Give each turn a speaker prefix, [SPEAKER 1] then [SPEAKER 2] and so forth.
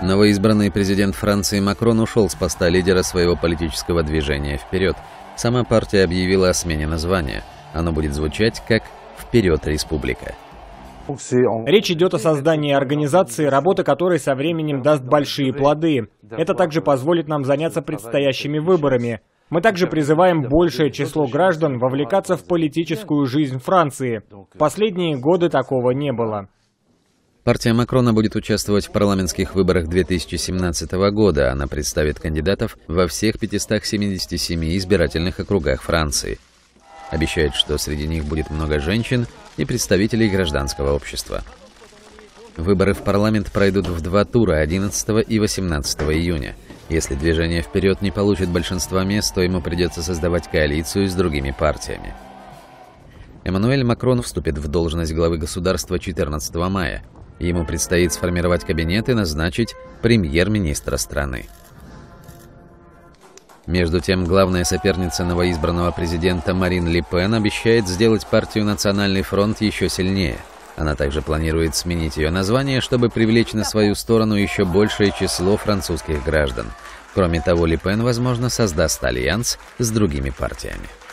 [SPEAKER 1] Новоизбранный президент Франции Макрон ушел с поста лидера своего политического движения «Вперед». Сама партия объявила о смене названия. Оно будет звучать как «Вперед, Республика».
[SPEAKER 2] Речь идет о создании организации, работа которой со временем даст большие плоды. Это также позволит нам заняться предстоящими выборами. Мы также призываем большее число граждан вовлекаться в политическую жизнь Франции. В последние годы такого не было.
[SPEAKER 1] Партия Макрона будет участвовать в парламентских выборах 2017 года. Она представит кандидатов во всех 577 избирательных округах Франции. Обещает, что среди них будет много женщин и представителей гражданского общества. Выборы в парламент пройдут в 2 тура 11 и 18 июня. Если движение «Вперед» не получит большинства мест, то ему придется создавать коалицию с другими партиями. Эммануэль Макрон вступит в должность главы государства 14 мая. Ему предстоит сформировать кабинет и назначить премьер-министра страны. Между тем, главная соперница новоизбранного президента Марин Ле Пен обещает сделать партию «Национальный фронт» еще сильнее. Она также планирует сменить ее название, чтобы привлечь на свою сторону еще большее число французских граждан. Кроме того, Ле Пен, возможно, создаст альянс с другими партиями.